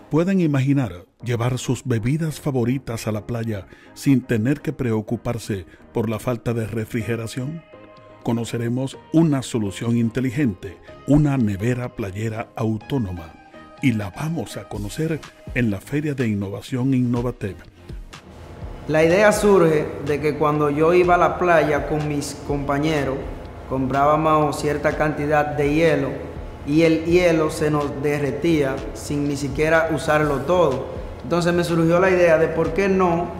¿Pueden imaginar llevar sus bebidas favoritas a la playa sin tener que preocuparse por la falta de refrigeración? Conoceremos una solución inteligente, una nevera playera autónoma, y la vamos a conocer en la Feria de Innovación Innovatep. La idea surge de que cuando yo iba a la playa con mis compañeros, comprábamos cierta cantidad de hielo y el hielo se nos derretía sin ni siquiera usarlo todo. Entonces me surgió la idea de por qué no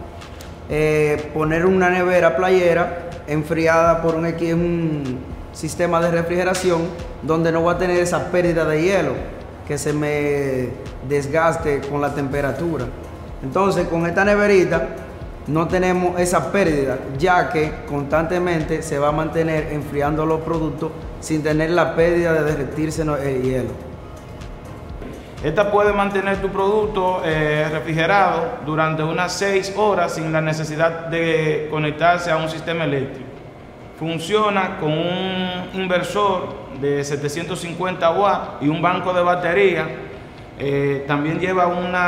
poner una nevera playera enfriada por un sistema de refrigeración donde no voy a tener esa pérdida de hielo que se me desgaste con la temperatura. Entonces con esta neverita no tenemos esa pérdida, ya que constantemente se va a mantener enfriando los productos sin tener la pérdida de derretirse el hielo. Esta puede mantener tu producto refrigerado durante unas 6 horas sin la necesidad de conectarse a un sistema eléctrico. Funciona con un inversor de 750 watts y un banco de batería. También lleva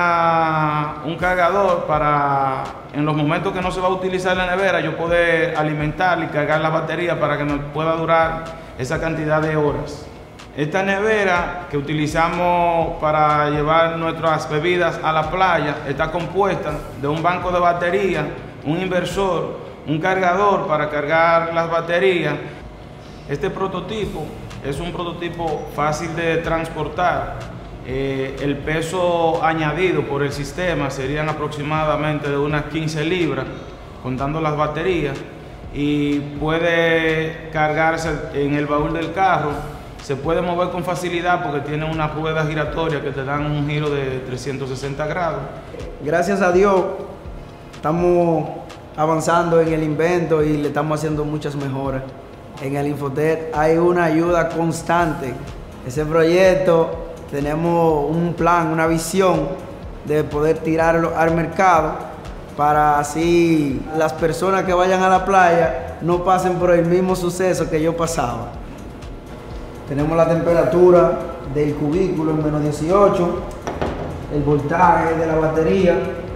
un cargador para, en los momentos que no se va a utilizar la nevera, yo poder alimentar y cargar la batería para que nos pueda durar esa cantidad de horas. Esta nevera que utilizamos para llevar nuestras bebidas a la playa está compuesta de un banco de batería, un inversor, un cargador para cargar las baterías. Este prototipo es un prototipo fácil de transportar. El peso añadido por el sistema serían aproximadamente de unas 15 libras, contando las baterías, y puede cargarse en el baúl del carro. Se puede mover con facilidad porque tiene unas ruedas giratorias que te dan un giro de 360 grados. Gracias a Dios estamos avanzando en el invento y le estamos haciendo muchas mejoras. En el Infotep hay una ayuda constante. Ese proyecto tenemos un plan, una visión de poder tirarlo al mercado para así las personas que vayan a la playa no pasen por el mismo suceso que yo pasaba. Tenemos la temperatura del cubículo en menos 18, el voltaje de la batería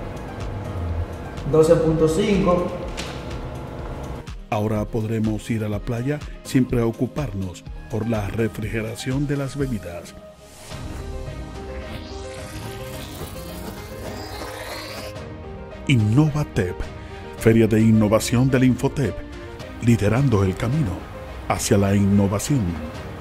12.5. Ahora podremos ir a la playa sin preocuparnos por la refrigeración de las bebidas. Innovatep, Feria de Innovación del Infotep, liderando el camino hacia la innovación.